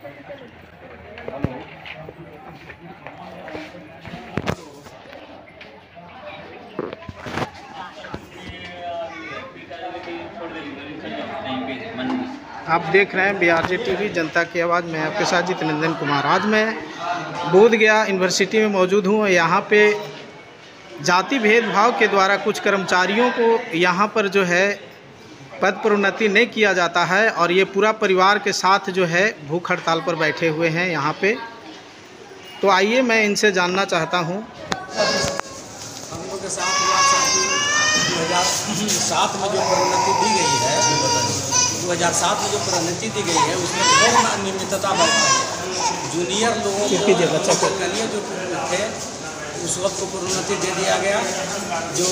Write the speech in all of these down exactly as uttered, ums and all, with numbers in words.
आप देख रहे हैं बीआरजे टीवी जनता की आवाज़ में आपके साथ जितनंदन कुमार। आज मैं बोध गया यूनिवर्सिटी में मौजूद हूँ। यहाँ पे जाति भेदभाव के द्वारा कुछ कर्मचारियों को यहाँ पर जो है पद प्रोन्नति नहीं किया जाता है और ये पूरा परिवार के साथ जो है भूख हड़ताल पर बैठे हुए हैं यहाँ पे। तो आइए मैं इनसे जानना चाहता हूँ। हम लोग के साथ दो हज़ार सात में जो प्रोन्नति दी गई है दो हज़ार सात में जो प्रोन्नति दी गई है उसमें बहुत अनियमितता बढ़ती है। जूनियर लोगों को करिए जो थे उस वक्त को प्रोन्नति दे दिया गया। जो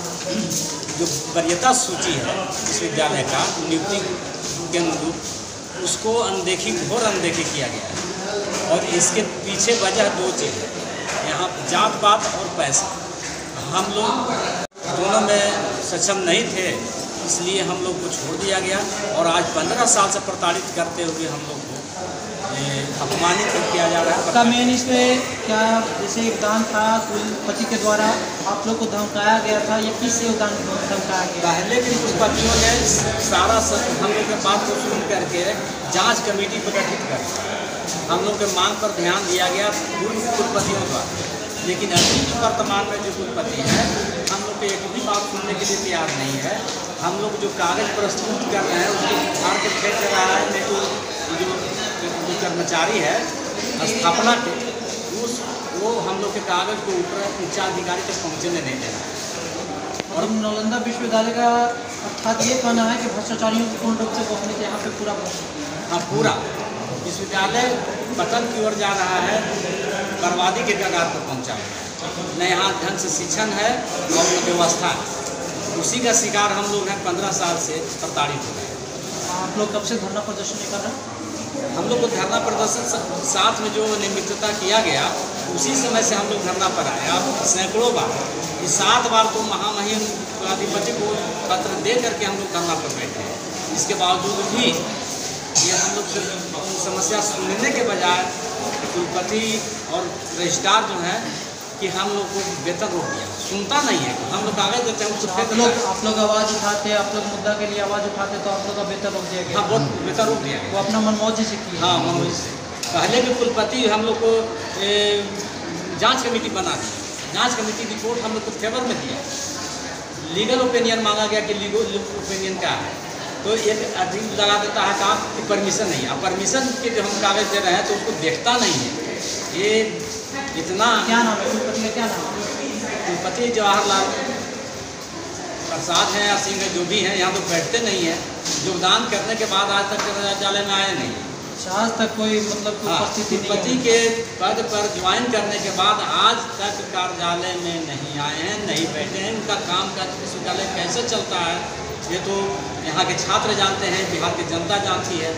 जो वरीयता सूची है विश्वविद्यालय का नियुक्ति के अनुरूप उसको अनदेखी घोर अनदेखी किया गया है। और इसके पीछे वजह दो चीज़ है, यहाँ जात पात और पैसा। हम लोग दोनों में सक्षम नहीं थे, इसलिए हम लोग को छोड़ दिया गया और आज पंद्रह साल से प्रताड़ित करते हुए हम लोग को अपमानित किया जा रहा है। आपका मेन इसमें क्या जैसे योगदान था कुलपति के द्वारा आप लोग को धमकाया गया था, ये किस योगदान को धमकाया गया? पहले के कुलपतियों ने सारा हम लोग के बात को सुन करके जांच कमेटी पर गठित कर हम लोग के मांग पर ध्यान दिया गया पूर्व कुलपतियों द्वारा। लेकिन अभी जो वर्तमान में जो कुलपति है हम लोग को एक भी बात सुनने के लिए तैयार नहीं है। हम लोग जो कागज प्रस्तुत कर रहे हैं उसको उखाड़ के फेंक रहा है। नहीं तो जो जो कर्मचारी है स्थापना के उस वो हम लोग के कागज को ऊपर उच्च अधिकारी तक पहुँचने नहीं दे रहा है। और नालंदा विश्वविद्यालय का अर्थात ये कहना है कि भ्रष्टाचारियों को पूर्ण रूप से पहुँचने के यहाँ पे पूरा हाँ पूरा विश्वविद्यालय पतन की ओर जा रहा है, बर्बादी के कगार पर पहुँचा है। न यहाँ ढंग से शिक्षण है और न व्यवस्था है। उसी का शिकार हम लोग हैं, पंद्रह साल से प्रताड़ित हो गए। आप लोग कब से धरना प्रदर्शन नहीं कर रहे हैं? हम लोग को धरना प्रदर्शन साथ में जो नियमितता किया गया उसी समय से हम लोग धरना पर आए। आप सैकड़ों बार इस सात बार तो महामहिम कुलाधिपति को पत्र दे करके हम लोग धरना पर बैठे हैं। इसके बावजूद भी ये हम लोग समस्या सुनने के बजाय कुलपति और रजिस्ट्रार जो है कि हम लोग को वेतन रोक दिया, सुनता नहीं है। हम लोग कागज देते हैं उसको आप लोग आप लोग आवाज़ उठाते हैं, आप लोग मुद्दा के लिए आवाज़ उठाते तो आप लोग का वेतन रोक दिया गया। हाँ बहुत वेतन रोक दिया गया। वो अपना मनमौजी से किया। हाँ मनमौजी से। पहले भी कुलपति हम लोग को जांच कमेटी बना दी, जांच कमेटी रिपोर्ट हम लोग को फेवर में दिया। लीगल ओपिनियन मांगा गया कि लीगल ओपिनियन क्या है, तो एक अधिक लगा देता है कहा कि परमिशन नहीं है। अब परमिशन के जो हम कागज दे रहे हैं तो उसको देखता नहीं है। ये इतना क्या नाम है कुलपति का, क्या नाम है? कुलपति जवाहरलाल प्रसाद हैं या सिंह है, जो भी हैं, यहाँ तो बैठते नहीं हैं। योगदान करने के बाद आज तक कार्यालय में आए नहीं। आज तक कोई मतलब उपस्थिति नहीं। कुलपति के पद पर ज्वाइन करने के बाद आज तक कार्यालय में नहीं आए हैं, नहीं बैठे हैं। उनका काम काज विश्वविद्यालय कैसे चलता है ये तो यहाँ के छात्र जानते हैं, बिहार की जनता जानती है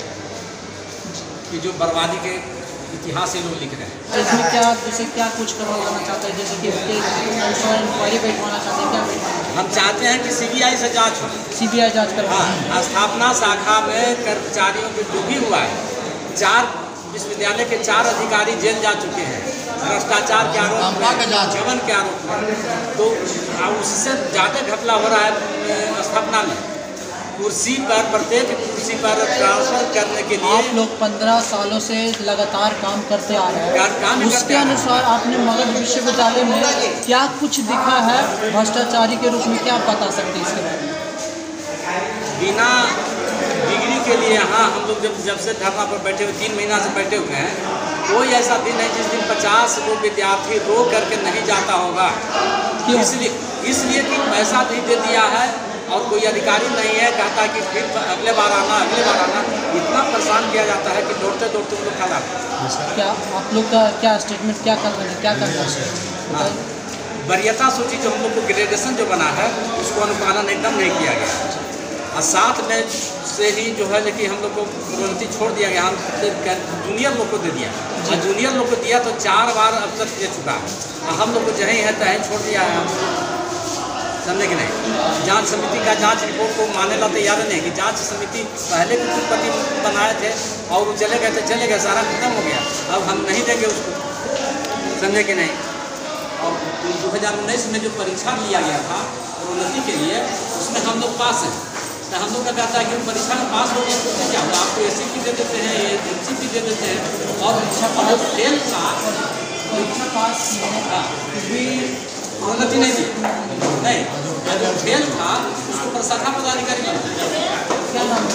कि जो बर्बादी के इतिहास ये लोग लिख रहे हैं। इसमें क्या जैसे क्या कुछ करवाना चाहते हैं, जैसे कि इंक्वायरी बैठवाना चाहते हैं, क्या हम चाहते हैं कि सीबीआई से जांच हो, सीबीआई जांच करवा। हाँ, स्थापना शाखा में कर्मचारियों को जो भी हुआ है, चार विश्वविद्यालय के चार अधिकारी जेल जा चुके हैं भ्रष्टाचार के आरोप में, जवन के आरोप में। तो उससे ज़्यादा घपला हो रहा है स्थापना में। कुर्सी पर प्रत्येक कुर्सी पर ट्रांसफर करने के लिए आप लोग पंद्रह सालों से लगातार काम करते आ रहे हैं। उसके अनुसार आपने मगध विश्वविद्यालय में क्या कुछ दिखा है भ्रष्टाचारी के रूप में, क्या आप बता सकते हैं इसके बारे में? बिना डिग्री के लिए यहाँ हम लोग जब जब से धरना पर बैठे हुए तीन महीना से बैठे हुए हैं, कोई ऐसा दिन है जिस दिन पचास गो विद्यार्थी रो करके नहीं जाता होगा। इसलिए इसलिए कि पैसा भी दे दिया है और कोई अधिकारी नहीं है, कहता कि फिर अगले बार आना अगले बार आना। इतना परेशान किया जाता है कि दौड़ते दौड़ते उनको खड़ा। क्या आप लोग का क्या स्टेटमेंट क्या कर रहे हैं, क्या करना है? वरीयता सूची जो हम लोग को ग्रेडेशन जो बना है उसको अनुपालन एकदम नहीं किया गया और साथ में से ही जो है कि हम लोग को प्रोन्नति छोड़ दिया गया। हम जूनियर लोग को दे दिया और जूनियर लोग को दिया तो चार बार अब तक दे चुका है और हम लोग को जहीं है तहीं छोड़ दिया है। समझे कि नहीं। जांच समिति का जांच रिपोर्ट को मानने ला तैयार नहीं कि जांच समिति पहले भी कुलपति बनाए थे और वो चले गए थे, चले गए, सारा खत्म हो गया, अब हम नहीं देंगे उसको, समझे कि नहीं। और दो हज़ार उन्नीस में जो परीक्षा लिया गया था प्रोन्नति के लिए, उसमें हम लोग पास हैं, तो हम लोग का कहता है कि परीक्षा में पास हो गया तो क्या होगा, आपको ए सी पी दे देते हैं, एन सी पी दे देते हैं। और जो फेल था, परीक्षा पास किए हाँ, भी प्रोन्नति नहीं दी, नहीं, जो फेल था उसको प्रशाखा पदाधिकारी बना। क्या नाम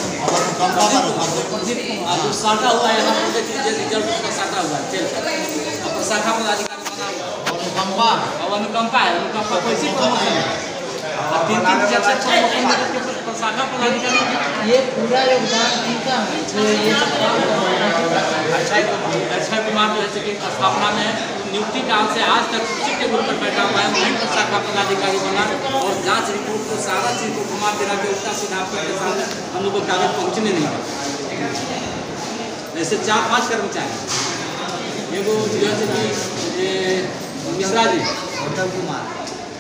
हाँ, जो साटा हुआ है यहाँ पर देखिए, रिजल्ट उसका साटा हुआ है, फेल था, और प्रशाखा पदाधिकारी बना हुआ अनुकंपा, और अनुकंपा है, अनुकंपा कोई सी प्रमोशन है, तीन तीन चार चार प्रमोशन प्रशाखा पदाधिकारी। ये पूरा योगदान किनका है जो ये सब काम कर रहे हैं? अक्षय अक्षय कुमार जो है कि स्थापना में नियुक्ति काल से आज तक सूची के रूप में बैठा हुआ है, वहीं पर शाखा पदाधिकारी बना और जांच रिपोर्ट को सारा चीज को घुमा फिरा के उल्टा सीधा के सामने हम लोग को कागज पहुँचने नहीं पाते। ऐसे चार पाँच कर्मचारी, एगो जैसे कि मिश्रा जी, उत्तम कुमार,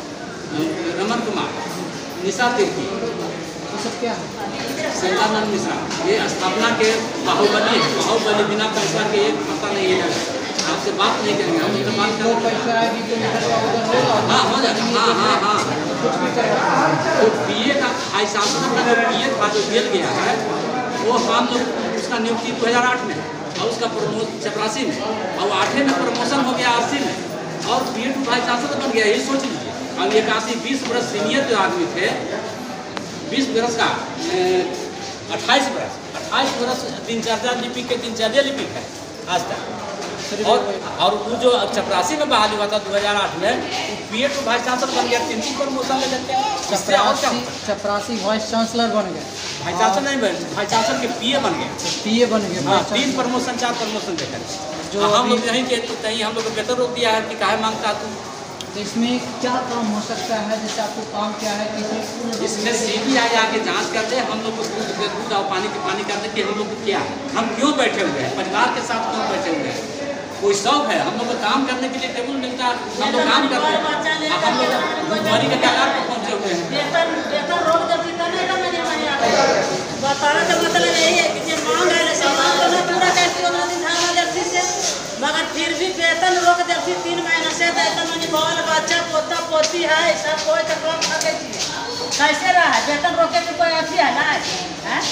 रमन कुमार, निशा तिर्की, ये सब क्या है? संजानंद मिश्रा, ये स्थापना के बाहुबली है, बाहुबली बिना पैसा के एक पता नहीं है, आपसे बात नहीं करेंगे, हम इधर बात वो करेंगे। पैसा आएगी तो इधर का उधर होगा। हाँ हो जाएगा, हाँ हाँ हाँ। कुछ भी करवा तो पी ए का हाई शासन का जो पी ए था जो दिया गया है, वो हम लोग उसका नियुक्ति दो हज़ार आठ में और उसका प्रमोशन चपरासी में, और आठवें में प्रमोशन हो गया अस्सी में, और पी ए टू भाई शासन बन गया। ये सोच लीजिए, अब इक्यासी बीस बरस सीनियर जो आदमी थे, बीस बरस का अट्ठाईस बरस अट्ठाईस बरस दिनचर्या लिपिक के दिनचर्या लिपिक है आज तक। और और वो जो चपरासी में बहाली हुआ था दो हज़ार आठ में, P A to vice chancellor बन गया, तीन तीन प्रमोशन ले लेते हैं। चपरासी चपरासी वाइस चांसलर बन गए, वाइस चांसलर नहीं बन, वाइस चांसलर के पी ए बन गए, पी ए बन गए। हाँ, तीन प्रमोशन चार प्रमोशन देकर जो जो हम अभी- लोग यहीं के तो कहीं हम लोग को वेतन रोक दिया है कि काहे मांगता तू। तो इसमें क्या काम हो सकता है, जैसे आपको काम क्या है कि इसमें सी बी आई आके जांच कर दे, हम लोग को दूध के दूध और पानी के पानी कर दे कि हम लोग को क्या है, हम क्यों बैठे हुए हैं, परिवार के साथ क्यों बैठे हुए हैं। कोई शौक है, हम लोग को काम करने के लिए टेबल मिलता है, हम लोग काम करते हैं, हम लोग भुखमरी के कगार पर पहुँचे हुए हैं। वेतन वेतन रोक देती तो नहीं तो मैंने मैंने आता बताने का मतलब यही है कि जो मांग है जैसे मांग को ना पूरा करती हो निर्धारण जल्दी से, मगर फिर भी वेतन रोक देती तीन महीना से तो मैंने बाल बच्चा पोता पोती है सब कोई तो काम खा कैसे रहा है, वेतन रोके की कोई अथी है ना है?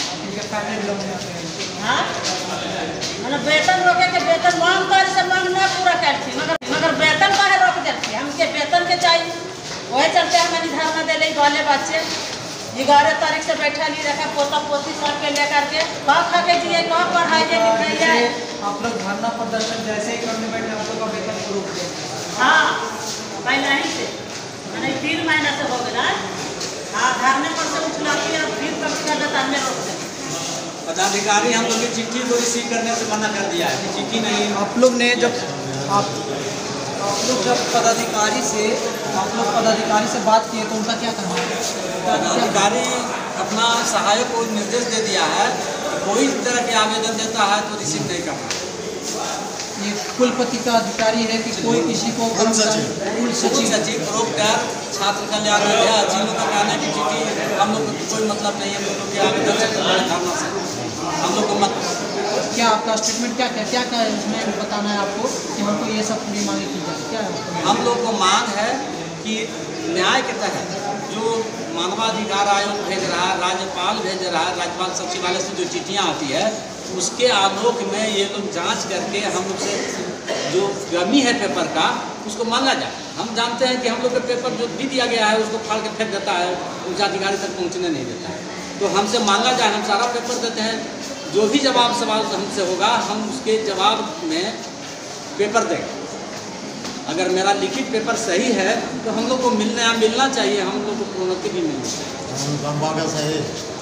हाँ मतलब वेतन रोके के वेतन मांग कर से मांग ना पूरा करती, मगर मगर वेतन काहे रोक देती, हमके वेतन के चाहिए, वही चलते हमें निर्धारण दे ले बाले बच्चे ग्यारह तारीख से बैठा नहीं रखा, पोता पोती सबके लेकर के कहाँ खा के जिए, कहाँ पढ़ाइए लिखाइए। आप लोग धरना प्रदर्शन जैसे ही करने बैठे आप लोग का वेतन को रोक दें? हाँ पहले ही से मैंने तीन महीना से हो गया। हाँ धरने पर से उठलाती है फिर तक कर देता हमें रोक दें। पदाधिकारी हम लोग की चिट्ठी को रिसीव करने से मना कर दिया है, चिट्ठी नहीं। आप लोग ने जब आप आप लोग जब पदाधिकारी से आप लोग पदाधिकारी से बात किए तो उनका क्या कहना है? पदाधिकारी अपना सहायक को निर्देश दे दिया है, कोई तरह के आवेदन देता है तो रिसीव नहीं करना। ये कुलपति का अधिकारी है कि कोई किसी को कुल सचिव सचिव सचिव प्रोक्टर छात्र कल्याण विभाग जिन लोग का कहना है कि चिट्ठी हम लोग को कोई मतलब नहीं है, हम लोग के आवेदन से धरना से हम लोग को मत। क्या आपका स्टेटमेंट क्या क्या क्या क्या इसमें बताना है आपको कि हमको ये सब पूरी मांगे की जाए? क्या है हम लोग को मांग है कि न्याय के तहत जो मानवाधिकार आयोग भेज रहा है, राज्यपाल भेज रहा है, राज्यपाल सचिवालय से जो चिट्ठियाँ आती है उसके आलोक में ये लोग जांच करके हम लोग से जो कमी है पेपर का उसको मांगा जाए। हम जानते हैं कि हम लोग का पेपर जो भी दिया गया है उसको फाड़ के फेंक देता है, उच्च अधिकारी तक पहुँचने नहीं देता है, तो हमसे मांगा जाए, हम सारा पेपर देते हैं, जो भी जवाब सवाल हमसे होगा हम उसके जवाब में पेपर देंगे। अगर मेरा लिखित पेपर सही है तो हम लोग को मिलना मिलना चाहिए, हम लोग को प्रोन्नति भी मिलनी चाहिए।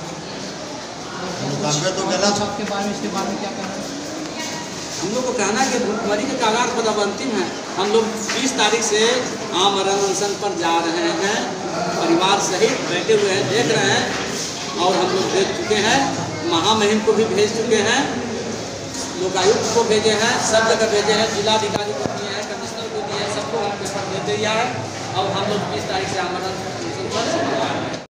तो के बारे में इसके बारे में क्या कहना है? हम लोग को कहना है कि भुखमरी के कागार पर अब अंतिम है। हम लोग बीस तारीख से आमरण अनशन पर जा रहे हैं, परिवार सहित बैठे हुए हैं, देख रहे हैं, और हम लोग देख चुके हैं, महामहिम को भी भेज चुके हैं, लोकायुक्त को भेजे हैं, सब जगह भेजे हैं, जिलाधिकारी को दिए हैं, कमिश्नर को दिए हैं, सबको हम पेपर दे दिया है। और हम लोग बीस तारीख से आमरण अनशन भर सकते हैं।